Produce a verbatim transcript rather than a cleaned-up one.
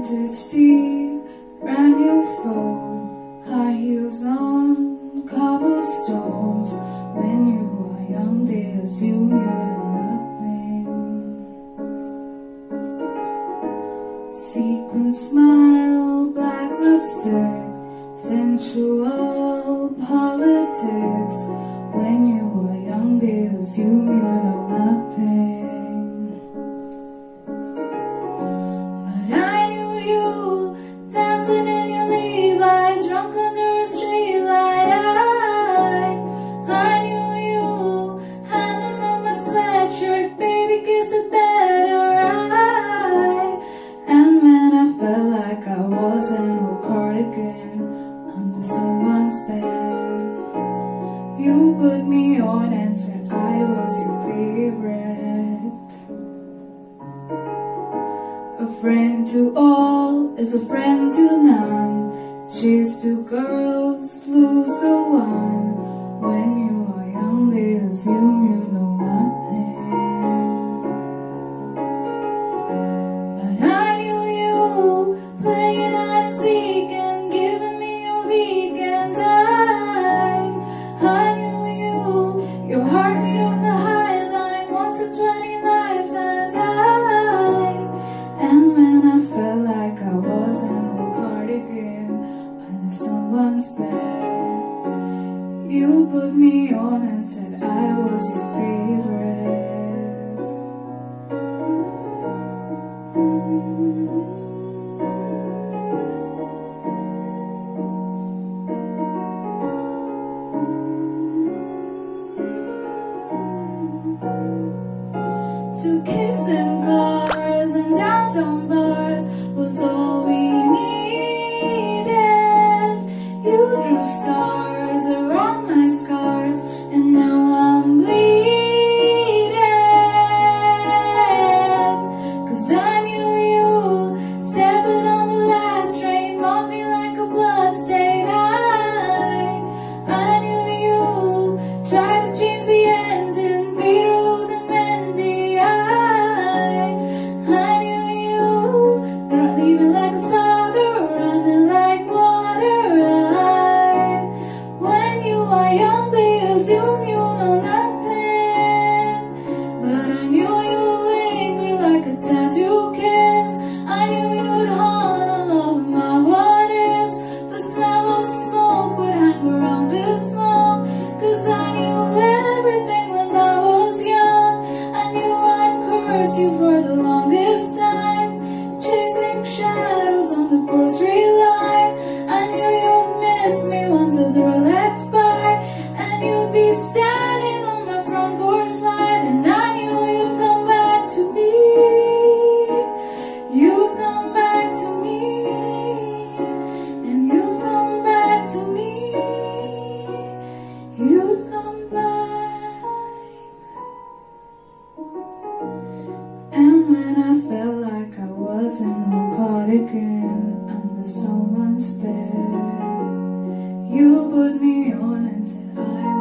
Vintage tea, brand new phone, high heels on cobblestones. When you are young, they assume you're nothing. Sequin smile, black lipstick, sensual politics. When you are young, they assume you know nothing. But I knew you dancing in your Levi's, drunk under a streetlight. I, I knew you handing on my sweatshirt, baby, kiss it better. I, and when I felt like I was in a cardigan under someone's bed, you put me on and said I was your favorite. A friend to all is a friend to none. Chase two girls, lose the one. When you are young, they assume you know nothing. But I knew you playing hide and seek and giving me your weekends. I, I knew you, your heartbeat on the high line, once in twenty lifetimes. I, and when I felt like I was in a cardigan under someone's bed, you put me on and said I was your favorite. To kiss in cars and downtown bars was all we needed. You drew stars around my scars, and now I'm bleeding. Cause I knew you stepping on the last train, mocked me like a bloodstain. I, I knew you tried to change the ending, beat Rose and Wendy. I, I knew you leaving like a father, running like water. I, when you are young, they assume you know nothing. But I knew you'd linger like a tattoo kiss. I knew you'd haunt all of my what ifs. The smell of smoke would hang around this long. Cause I knew everything when I was young. I knew I'd curse you for the longest time, chasing shadows on the grocery line. I knew you'd miss me once the door expired, and you'd be standing on my front porch light. And I knew you'd come back to me. You'd come back to me, and you'd come back to me. You'd come back. And when I felt like I was in a cardigan under someone's bed, you put me on and said I